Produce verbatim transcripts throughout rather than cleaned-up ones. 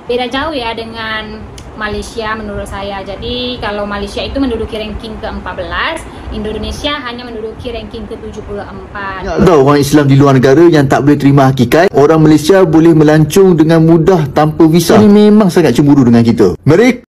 beda jauh ya dengan Malaysia menurut saya. Jadi kalau Malaysia itu menduduki ranking ke empat belas, Indonesia hanya menduduki ranking ke tujuh puluh empat. Ya, tahu orang Islam di luar negara yang tak boleh terima hakikat orang Malaysia boleh melancong dengan mudah tanpa visa. Ini memang sangat cemburu dengan kita. Mereka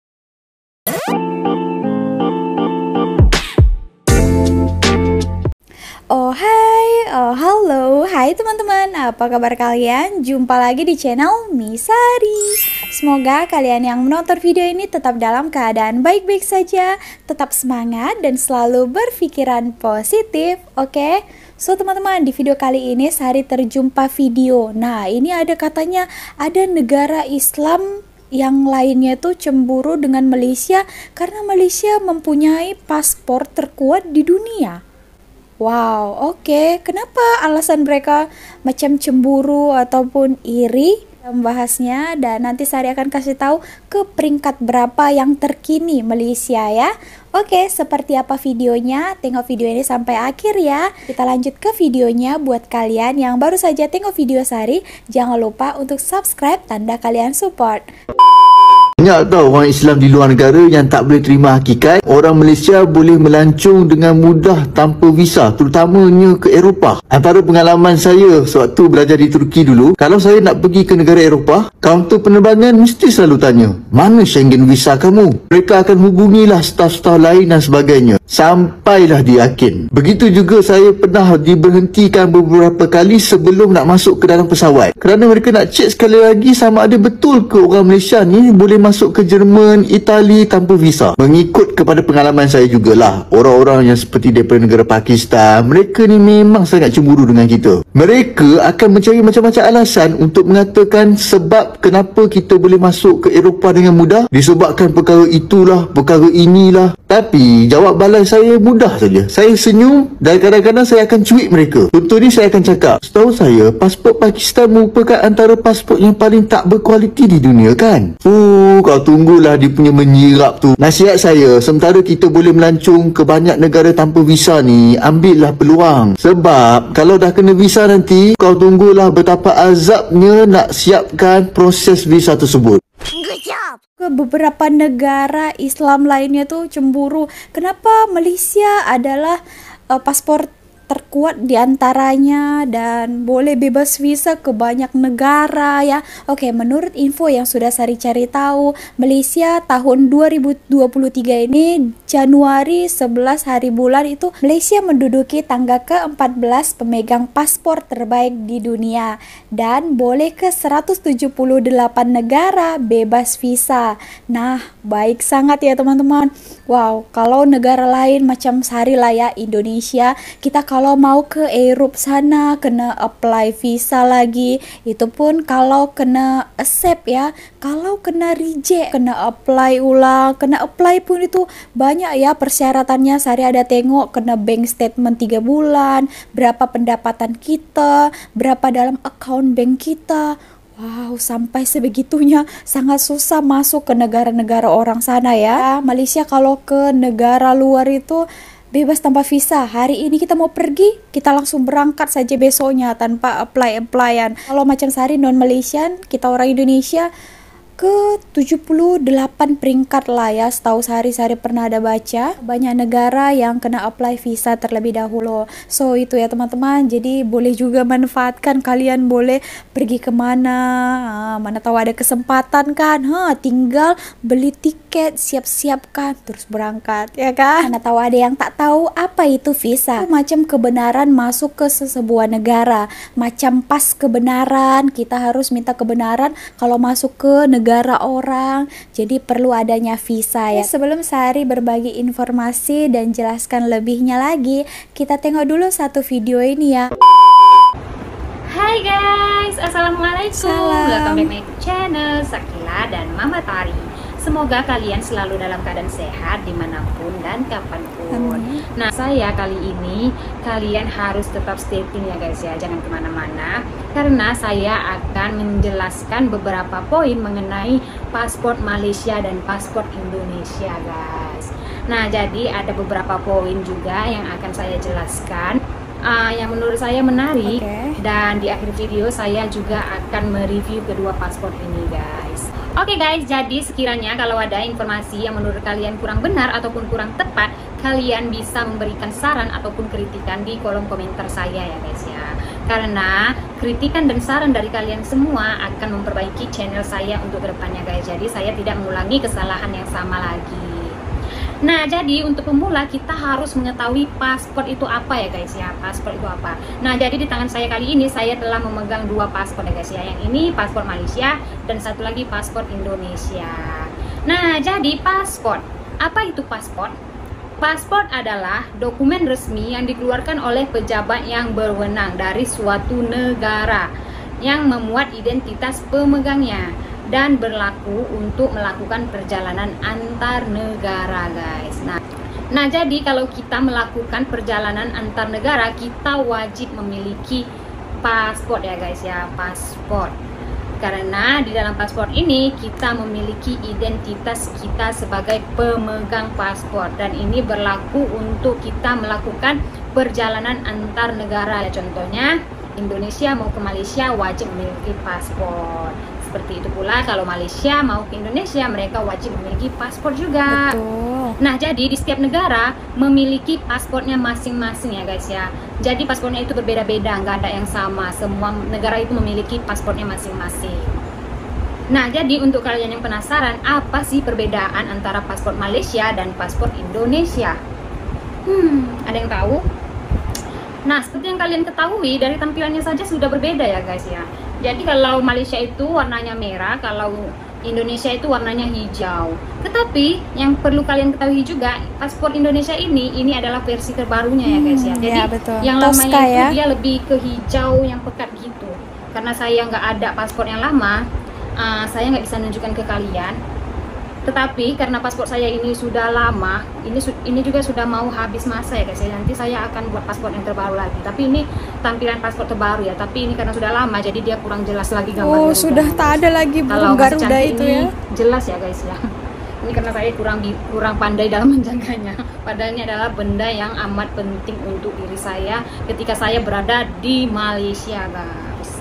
Oh hai, oh halo, hai teman-teman, apa kabar kalian? Jumpa lagi di channel Misari. Semoga kalian yang menonton video ini tetap dalam keadaan baik-baik saja, tetap semangat dan selalu berpikiran positif, oke? Okay? So teman-teman, di video kali ini Sari terjumpa video. Nah ini ada katanya ada negara Islam yang lainnya tuh cemburu dengan Malaysia karena Malaysia mempunyai paspor terkuat di dunia. Wow, oke. Okay. Kenapa alasan mereka macam cemburu ataupun iri? Membahasnya dan nanti Sari akan kasih tahu ke peringkat berapa yang terkini Malaysia ya. Oke, seperti apa videonya? Tengok video ini sampai akhir ya. Kita lanjut ke videonya. Buat kalian yang baru saja tengok video Sari, jangan lupa untuk subscribe tanda kalian support. banyak tahu orang Islam di luar negara yang tak boleh terima hakikat orang Malaysia boleh melancong dengan mudah tanpa visa, terutamanya ke Eropah. Antara pengalaman saya sewaktu belajar di Turki dulu, kalau saya nak pergi ke negara Eropah, kaunter penerbangan mesti selalu tanya, mana Schengen visa kamu? Mereka akan hubungilah staf-staf lain dan sebagainya sampailah diyakin. Begitu juga saya pernah diberhentikan beberapa kali sebelum nak masuk ke dalam pesawat kerana mereka nak cek sekali lagi sama ada betul ke orang Malaysia ni boleh masuk ke Jerman, Itali tanpa visa. Mengikut kepada pengalaman saya jugalah, orang-orang yang seperti daripada negara Pakistan, mereka ni memang sangat cemburu dengan kita. Mereka akan mencari macam-macam alasan untuk mengatakan sebab kenapa kita boleh masuk ke Eropah dengan mudah, disebabkan perkara itulah, perkara inilah. Tapi jawab balai saya mudah saja. Saya senyum dan kadang-kadang saya akan cuit mereka. Contoh ni saya akan cakap, setahu saya pasport Pakistan merupakan antara pasport yang paling tak berkualiti di dunia kan? Oh, kau tunggulah dia punya menyirap tu. Nasihat saya, sementara kita boleh melancong ke banyak negara tanpa visa ni, ambillah peluang. Sebab kalau dah kena visa nanti, kau tunggulah betapa azabnya nak siapkan proses visa tersebut. Ke beberapa negara Islam lainnya tuh cemburu. Kenapa Malaysia adalah uh, paspor terkuat diantaranya dan boleh bebas visa ke banyak negara ya. Oke, menurut info yang sudah Sari cari tahu, Malaysia tahun dua ribu dua puluh tiga ini Januari sebelas hari bulan itu Malaysia menduduki tangga ke empat belas pemegang paspor terbaik di dunia dan boleh ke seratus tujuh puluh delapan negara bebas visa. Nah, baik sangat ya teman-teman. Wow, kalau negara lain macam Sari lah ya, Indonesia, kita kalau mau ke Eropa sana kena apply visa lagi. Itu pun kalau kena accept ya. Kalau kena reject kena apply ulang. Kena apply pun itu banyak ya persyaratannya. Sari ada tengok, kena bank statement tiga bulan, berapa pendapatan kita, berapa dalam account bank kita. Wow, sampai sebegitunya, sangat susah masuk ke negara-negara orang sana ya. Malaysia kalau ke negara luar itu bebas tanpa visa. Hari ini kita mau pergi, kita langsung berangkat saja besoknya tanpa apply-applyan. Kalau macam Sari non Malaysian, kita orang Indonesia ke tujuh puluh delapan peringkat lah ya, setahu Sari-Sari pernah ada baca. Banyak negara yang kena apply visa terlebih dahulu. So itu ya teman-teman, jadi boleh juga manfaatkan, kalian boleh pergi kemana, ha, mana tahu ada kesempatan kan, ha, tinggal beli tiket, siap-siapkan terus berangkat ya kan. Mana tahu ada yang tak tahu apa itu visa, macam kebenaran masuk ke sebuah negara, macam pas kebenaran, kita harus minta kebenaran kalau masuk ke negara negara orang, jadi perlu adanya visa ya. Sebelum Sari berbagi informasi dan jelaskan lebihnya lagi, kita tengok dulu satu video ini ya. Hai guys, assalamualaikum. Salam. Welcome back to channel Sakila dan Mama Tari. Semoga kalian selalu dalam keadaan sehat dimanapun dan kapanpun. Amin. Nah, saya kali ini kalian harus tetap stay tune ya guys ya, jangan kemana-mana, karena saya akan menjelaskan beberapa poin mengenai paspor Malaysia dan paspor Indonesia guys. Nah, jadi ada beberapa poin juga yang akan saya jelaskan. uh, yang menurut saya menarik. Okay. Dan di akhir video saya juga akan mereview kedua paspor ini, guys. Oke okay guys, jadi sekiranya kalau ada informasi yang menurut kalian kurang benar ataupun kurang tepat, kalian bisa memberikan saran ataupun kritikan di kolom komentar saya ya guys ya. Karena kritikan dan saran dari kalian semua akan memperbaiki channel saya untuk kedepannya guys. Jadi saya tidak mengulangi kesalahan yang sama lagi. Nah, jadi untuk pemula kita harus mengetahui paspor itu apa ya guys ya. Paspor itu apa? Nah, jadi di tangan saya kali ini saya telah memegang dua paspor ya guys ya. Yang ini paspor Malaysia dan satu lagi paspor Indonesia. Nah, jadi paspor. Apa itu paspor? Paspor adalah dokumen resmi yang dikeluarkan oleh pejabat yang berwenang dari suatu negara yang memuat identitas pemegangnya dan berlaku untuk melakukan perjalanan antar negara guys. Nah, nah jadi kalau kita melakukan perjalanan antar negara, kita wajib memiliki paspor ya guys ya, paspor. Karena di dalam paspor ini kita memiliki identitas kita sebagai pemegang paspor dan ini berlaku untuk kita melakukan perjalanan antar negara. Contohnya Indonesia mau ke Malaysia wajib memiliki paspor. Seperti itu pula kalau Malaysia mau ke Indonesia, mereka wajib memiliki paspor juga. Betul. Nah, jadi di setiap negara memiliki paspornya masing-masing ya guys ya. Jadi paspornya itu berbeda-beda, nggak ada yang sama. Semua negara itu memiliki paspornya masing-masing. Nah, jadi untuk kalian yang penasaran, apa sih perbedaan antara paspor Malaysia dan paspor Indonesia? Hmm, ada yang tahu? Nah, seperti yang kalian ketahui, dari tampilannya saja sudah berbeda ya guys ya. Jadi kalau Malaysia itu warnanya merah, kalau Indonesia itu warnanya hijau. Tetapi yang perlu kalian ketahui juga, paspor Indonesia ini ini adalah versi terbarunya ya guys ya. Hmm, Jadi ya, betul. yang Tosca, lamanya itu ya? dia lebih ke hijau yang pekat gitu. Karena saya nggak ada paspor yang lama, uh, saya nggak bisa menunjukkan ke kalian. Tetapi karena paspor saya ini sudah lama, ini ini juga sudah mau habis masa ya guys ya. Nanti saya akan buat paspor yang terbaru lagi. Tapi ini tampilan paspor terbaru ya. Tapi ini karena sudah lama, jadi dia kurang jelas lagi gambarnya. Oh, sudah tak ada lagi burung Garuda itu ya. Jelas ya guys ya. Ini karena saya kurang kurang pandai dalam menjaganya. Padahal ini adalah benda yang amat penting untuk diri saya ketika saya berada di Malaysia guys.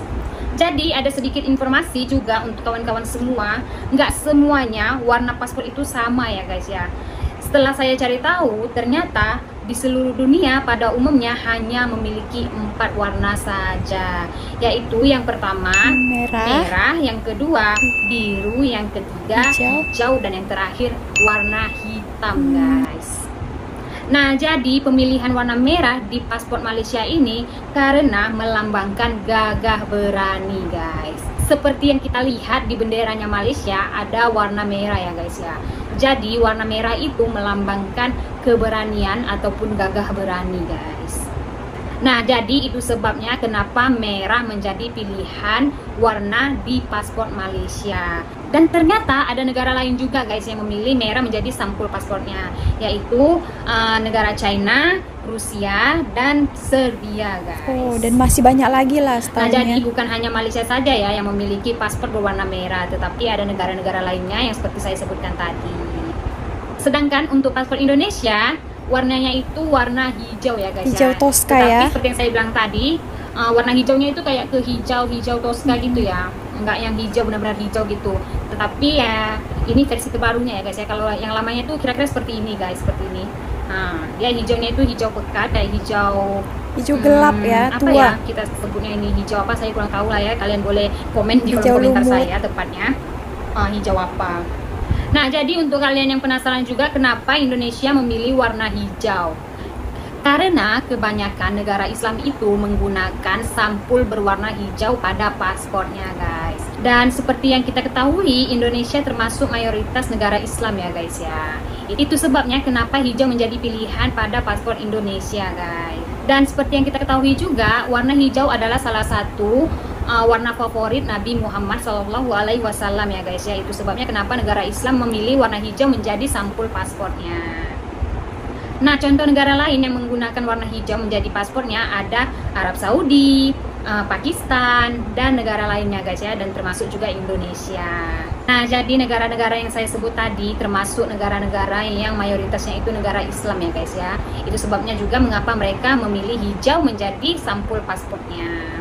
Jadi ada sedikit informasi juga untuk kawan-kawan semua, nggak semuanya warna paspor itu sama ya guys ya. Setelah saya cari tahu, ternyata di seluruh dunia pada umumnya hanya memiliki empat warna saja, yaitu yang pertama merah, merah, yang kedua biru, yang ketiga hijau, hijau dan yang terakhir warna hitam guys. Nah, jadi pemilihan warna merah di paspor Malaysia ini karena melambangkan gagah berani guys. Seperti yang kita lihat di benderanya Malaysia ada warna merah ya guys ya. Jadi warna merah itu melambangkan keberanian ataupun gagah berani guys. Nah, jadi itu sebabnya kenapa merah menjadi pilihan warna di paspor Malaysia. Dan ternyata ada negara lain juga guys yang memilih merah menjadi sampul paspornya, yaitu uh, negara China, Rusia, dan Serbia guys. Oh, dan masih banyak lagi lah Nah, jadi stylenya. bukan hanya Malaysia saja ya yang memiliki paspor berwarna merah, tetapi ada negara-negara lainnya yang seperti saya sebutkan tadi. Sedangkan untuk paspor Indonesia, warnanya itu warna hijau ya guys Hijau ya. Tosca Tetapi ya. seperti yang saya bilang tadi, uh, warna hijaunya itu kayak ke hijau-hijau Tosca gitu ya. Enggak yang hijau benar-benar hijau gitu. Tetapi ya ini versi terbarunya ya guys ya. Kalau yang lamanya itu kira-kira seperti ini guys, seperti ini. Nah, dia hijaunya itu hijau pekat kayak hijau Hijau gelap ya, apa tua. ya kita sebutnya ini, hijau apa saya kurang tahu lah ya. Kalian boleh komen di Hijau kolom komentar lumut. saya tepatnya uh, hijau apa. Nah, jadi untuk kalian yang penasaran juga kenapa Indonesia memilih warna hijau, karena kebanyakan negara Islam itu menggunakan sampul berwarna hijau pada paspornya guys. Dan seperti yang kita ketahui, Indonesia termasuk mayoritas negara Islam ya guys ya. Itu sebabnya kenapa hijau menjadi pilihan pada paspor Indonesia guys. Dan seperti yang kita ketahui juga, warna hijau adalah salah satu uh, warna favorit Nabi Muhammad shallallahu alaihi wasallam ya guys ya. Itu sebabnya kenapa negara Islam memilih warna hijau menjadi sampul paspornya. Nah, contoh negara lain yang menggunakan warna hijau menjadi paspornya ada Arab Saudi, uh, Pakistan, dan negara lainnya guys ya, dan termasuk juga Indonesia. Nah, jadi negara-negara yang saya sebut tadi termasuk negara-negara yang mayoritasnya itu negara Islam ya guys ya. Itu sebabnya juga mengapa mereka memilih hijau menjadi sampul paspornya.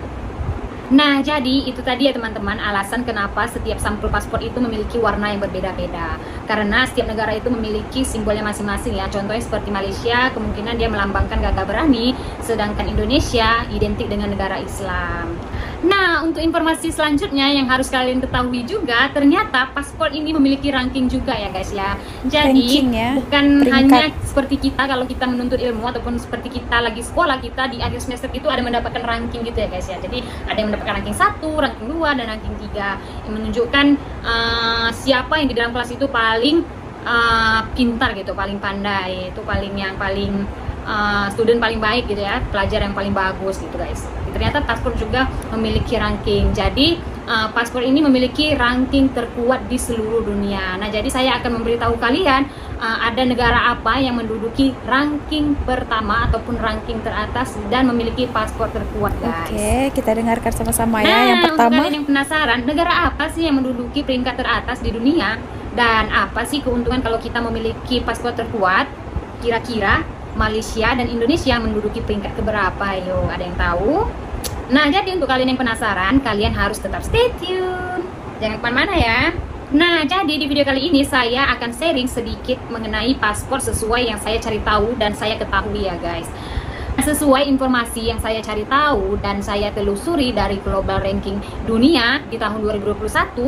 Nah, jadi itu tadi ya teman-teman alasan kenapa setiap sampul paspor itu memiliki warna yang berbeda-beda. Karena setiap negara itu memiliki simbolnya masing-masing ya. Contohnya seperti Malaysia, kemungkinan dia melambangkan gagah berani, sedangkan Indonesia identik dengan negara Islam. Nah, untuk informasi selanjutnya yang harus kalian ketahui juga, ternyata paspor ini memiliki ranking juga ya guys ya. Jadi Ranking ya, bukan peringkat. hanya seperti kita kalau kita menuntut ilmu ataupun seperti kita lagi sekolah, kita di akhir semester itu ada mendapatkan ranking gitu ya guys ya. Jadi ada yang mendapatkan ranking satu, ranking dua, dan ranking tiga yang menunjukkan uh, siapa yang di dalam kelas itu paling uh, pintar gitu, paling pandai, itu paling yang paling uh, student paling baik gitu ya, pelajar yang paling bagus gitu guys. Ternyata paspor juga memiliki ranking. Jadi uh, paspor ini memiliki ranking terkuat di seluruh dunia. Nah, jadi saya akan memberitahu kalian uh, ada negara apa yang menduduki ranking pertama ataupun ranking teratas dan memiliki paspor terkuat guys. Oke, kita dengarkan sama-sama ya. Nah, Yang pertama, untuk kalian yang penasaran, negara apa sih yang menduduki peringkat teratas di dunia? Dan apa sih keuntungan kalau kita memiliki paspor terkuat? Kira-kira Malaysia dan Indonesia menduduki peringkat keberapa? Yo, ada yang tahu? Nah, jadi untuk kalian yang penasaran, kalian harus tetap stay tune. Jangan kemana-mana ya. Nah, jadi di video kali ini saya akan sharing sedikit mengenai paspor sesuai yang saya cari tahu dan saya ketahui ya guys. Sesuai informasi yang saya cari tahu dan saya telusuri dari global ranking dunia di tahun dua ribu dua puluh satu,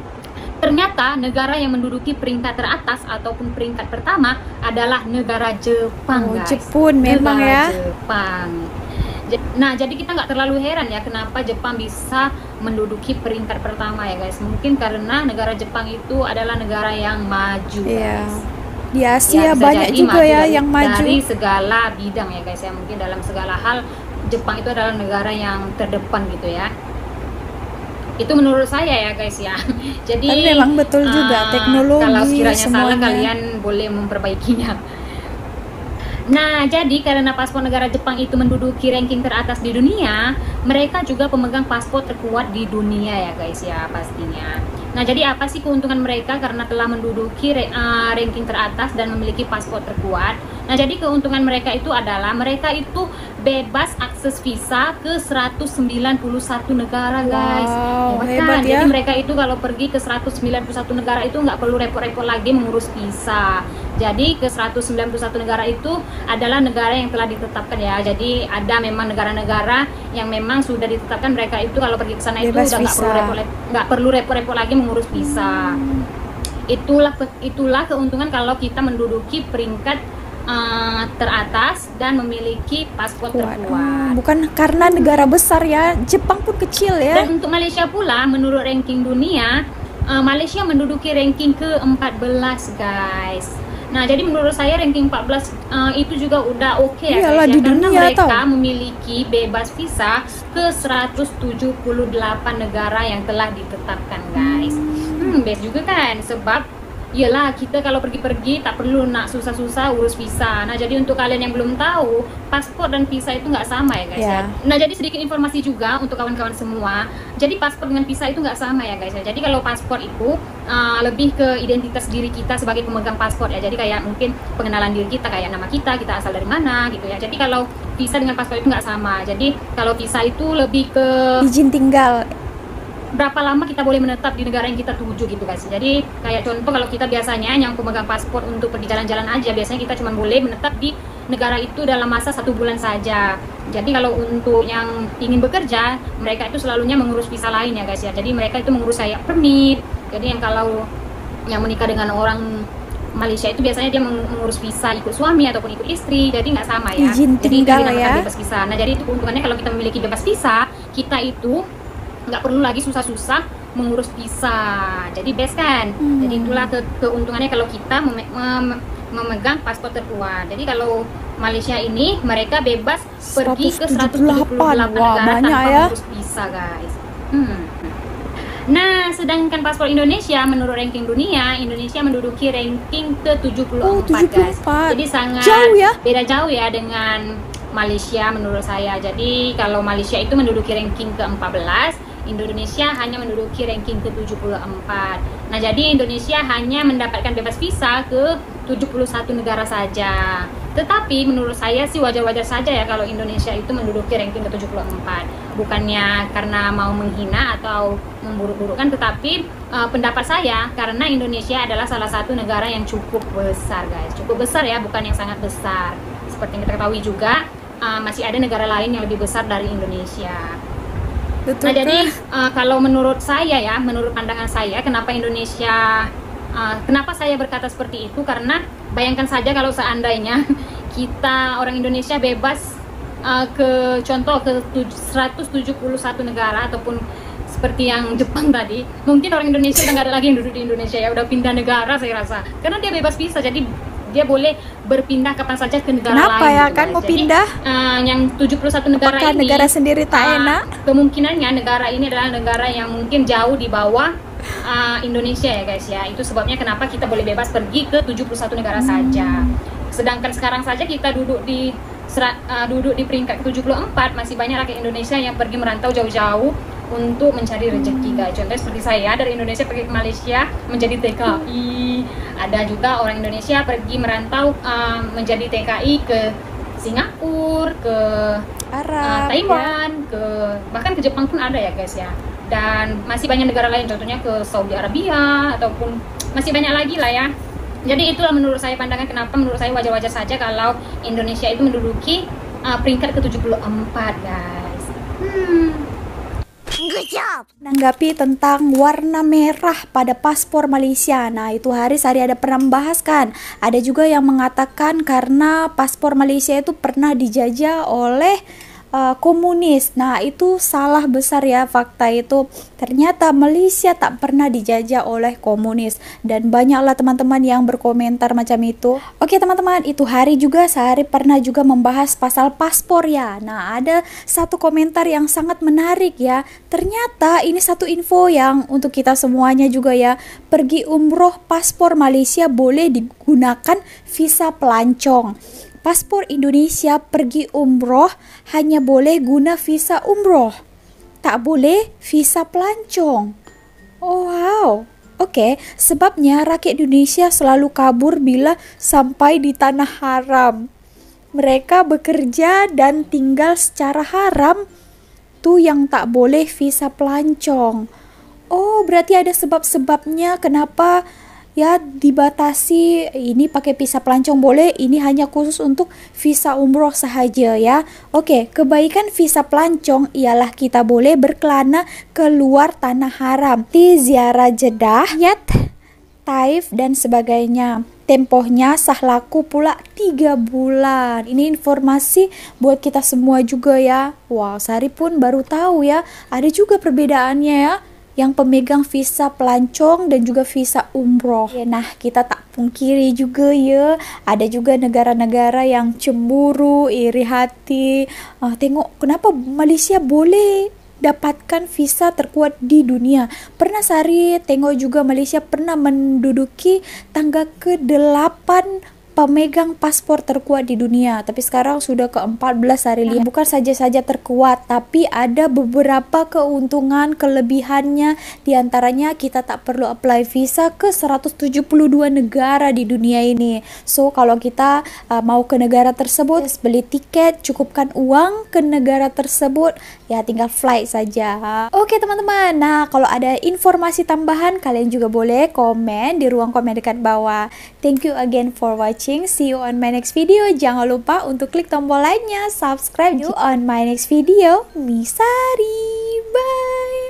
ternyata negara yang menduduki peringkat teratas ataupun peringkat pertama adalah negara Jepang oh, guys. Jepun memang negara ya. Jepang. Nah, jadi kita nggak terlalu heran ya kenapa Jepang bisa menduduki peringkat pertama ya guys. Mungkin karena negara Jepang itu adalah negara yang maju Iya. guys. Di Asia Ya, bisa banyak jadi juga maju ya dari, yang maju. dari segala bidang ya guys ya. Mungkin dalam segala hal Jepang itu adalah negara yang terdepan gitu ya. Itu menurut saya ya guys ya. Jadi Tapi memang betul juga, uh, teknologi kalau sekiranya salah semuanya. kalian boleh memperbaikinya. Nah, jadi karena paspor negara Jepang itu menduduki ranking teratas di dunia, mereka juga pemegang paspor terkuat di dunia ya guys ya pastinya. Nah, jadi apa sih keuntungan mereka karena telah menduduki uh, ranking teratas dan memiliki paspor terkuat? Nah, jadi keuntungan mereka itu adalah mereka itu bebas akses visa ke seratus sembilan puluh satu negara guys. Wow, Hebat hebat kan? ya. Jadi mereka itu kalau pergi ke seratus sembilan puluh satu negara itu nggak perlu repot-repot lagi mengurus visa. Jadi ke seratus sembilan puluh satu negara itu adalah negara yang telah ditetapkan ya. Jadi ada memang negara-negara yang memang sudah ditetapkan mereka itu kalau pergi ke sana itu Bebas udah nggak visa. perlu repot nggak perlu repot-repot lagi mengurus visa. Hmm. Itulah itulah keuntungan kalau kita menduduki peringkat uh, teratas dan memiliki paspor Kuat. terkuat. Hmm, bukan karena negara besar ya, Jepang pun kecil ya. Dan untuk Malaysia pula, menurut ranking dunia, uh, Malaysia menduduki ranking ke empat belas guys. Nah, jadi menurut saya ranking empat belas uh, itu juga udah oke okay ya Iyalah, guys di ya, karena dunia mereka tau. memiliki bebas visa ke seratus tujuh puluh delapan negara yang telah ditetapkan guys. Hmm, best juga kan, sebab iyalah kita kalau pergi-pergi tak perlu nak susah-susah urus visa. Nah, jadi untuk kalian yang belum tahu, paspor dan visa itu nggak sama ya guys Ya. ya. Nah, jadi sedikit informasi juga untuk kawan-kawan semua. Jadi paspor dengan visa itu nggak sama ya guys ya. Jadi kalau paspor itu uh, lebih ke identitas diri kita sebagai pemegang paspor ya. Jadi kayak mungkin pengenalan diri kita, kayak nama kita, kita asal dari mana gitu ya. Jadi kalau visa dengan paspor itu nggak sama. Jadi kalau visa itu lebih ke Izin tinggal. berapa lama kita boleh menetap di negara yang kita tuju gitu guys. Jadi kayak contoh kalau kita biasanya yang pemegang paspor untuk pergi jalan-jalan aja, biasanya kita cuma boleh menetap di negara itu dalam masa satu bulan saja. Jadi kalau untuk yang ingin bekerja, mereka itu selalunya mengurus visa lain ya guys ya. Jadi mereka itu mengurus kayak permit. Jadi yang kalau yang menikah dengan orang Malaysia itu biasanya dia mengurus visa ikut suami ataupun ikut istri, jadi nggak sama ya. Izin Jadi itu tinggal dinamakan ya. bebas visa. Nah, jadi itu keuntungannya kalau kita memiliki bebas visa, kita itu nggak perlu lagi susah-susah mengurus visa. Jadi best kan. Hmm. Jadi itulah ke keuntungannya kalau kita mem mem memegang paspor terkuat. Jadi kalau Malaysia ini mereka bebas pergi ke seratus tujuh puluh delapan Wah, negara banyak tanpa ya. mengurus visa guys. Hmm. Nah, sedangkan paspor Indonesia menurut ranking dunia, Indonesia menduduki ranking ke tujuh puluh empat Oh, tujuh puluh guys. empat. Jadi sangat Jauh ya? beda jauh ya dengan Malaysia menurut saya. Jadi kalau Malaysia itu menduduki ranking ke empat belas, Indonesia hanya menduduki ranking ke tujuh puluh empat. Nah, jadi Indonesia hanya mendapatkan bebas visa ke tujuh puluh satu negara saja. Tetapi menurut saya sih wajar-wajar saja ya kalau Indonesia itu menduduki ranking ke tujuh puluh empat. Bukannya karena mau menghina atau memburuk-burukkan, tetapi uh, pendapat saya karena Indonesia adalah salah satu negara yang cukup besar, guys. Cukup besar ya, bukan yang sangat besar. Seperti yang kita ketahui juga, uh, masih ada negara lain yang lebih besar dari Indonesia. Betul. Nah, jadi uh, kalau menurut saya ya, menurut pandangan saya, kenapa Indonesia, uh, kenapa saya berkata seperti itu? Karena bayangkan saja kalau seandainya kita orang Indonesia bebas uh, ke contoh ke seratus tujuh puluh satu negara ataupun seperti yang Jepang tadi, mungkin orang Indonesia udah nggak ada lagi yang duduk di Indonesia ya, udah pindah negara saya rasa. Karena dia bebas visa, jadi dia boleh berpindah kapan saja ke negara Kenapa lain. ya Gitu, kan guys. mau Jadi, pindah? Uh, yang tujuh puluh satu negara Apakah ini negara sendiri tak uh, enak? Kemungkinannya negara ini adalah negara yang mungkin jauh di bawah uh, Indonesia ya guys ya. Itu sebabnya kenapa kita boleh bebas pergi ke tujuh puluh satu negara Hmm. saja. Sedangkan sekarang saja kita duduk di serat, uh, duduk di peringkat ke tujuh puluh empat, masih banyak rakyat Indonesia yang pergi merantau jauh-jauh untuk mencari rezeki, guys. Contoh seperti saya dari Indonesia pergi ke Malaysia menjadi T K I. Ada juga orang Indonesia pergi merantau uh, menjadi T K I ke Singapura, ke Arab, uh, Taiwan, ke bahkan ke Jepang pun ada ya guys ya. Dan masih banyak negara lain, contohnya ke Saudi Arabia ataupun masih banyak lagi lah ya. Jadi itulah menurut saya pandangan kenapa menurut saya wajar-wajar saja kalau Indonesia itu menduduki uh, peringkat ke tujuh puluh empat, guys. Hmm. Menanggapi tentang warna merah pada paspor Malaysia. Nah, itu Haris hari ada pernah membahas kan. Ada juga yang mengatakan karena paspor Malaysia itu pernah dijajah oleh uh, komunis. Nah, itu salah besar ya fakta itu. Ternyata Malaysia tak pernah dijajah oleh komunis. Dan banyaklah teman-teman yang berkomentar macam itu. Oke teman-teman, itu hari juga sehari pernah juga membahas pasal paspor ya. Nah, ada satu komentar yang sangat menarik ya. Ternyata ini satu info yang untuk kita semuanya juga ya. Pergi umroh paspor Malaysia boleh digunakan visa pelancong. Paspor Indonesia pergi umroh hanya boleh guna visa umroh. Tak boleh visa pelancong. Oh wow. Oke, sebabnya rakyat Indonesia selalu kabur bila sampai di tanah haram. Mereka bekerja dan tinggal secara haram. Tuh yang tak boleh visa pelancong. Oh, berarti ada sebab-sebabnya kenapa ya dibatasi. Ini pakai visa pelancong boleh, ini hanya khusus untuk visa umroh sahaja ya. Oke, kebaikan visa pelancong ialah kita boleh berkelana keluar tanah haram, di ziarah Jeddah, Riyadh, Taif dan sebagainya. Tempohnya sah laku pula tiga bulan. Ini informasi buat kita semua juga ya. Wow, Sari pun baru tahu ya. Ada juga perbedaannya ya, yang pemegang visa pelancong dan juga visa umroh. Nah, kita tak pungkiri juga ya, ada juga negara-negara yang cemburu, iri hati. Uh, tengok kenapa Malaysia boleh dapatkan visa terkuat di dunia. Pernah Sari tengok juga Malaysia pernah menduduki tangga ke delapan pemegang paspor terkuat di dunia, tapi sekarang sudah ke empat belas hari lihat. Bukan saja-saja terkuat, tapi ada beberapa keuntungan, kelebihannya. Di antaranya kita tak perlu apply visa ke seratus tujuh puluh dua negara di dunia ini. So, kalau kita uh, mau ke negara tersebut, yes, beli tiket, cukupkan uang ke negara tersebut, ya tinggal flight saja. Oke teman-teman, nah kalau ada informasi tambahan, kalian juga boleh komen di ruang komen dekat bawah. Thank you again for watching. See you on my next video. Jangan lupa untuk klik tombol like-nya, subscribe you on my next video. Misari, bye.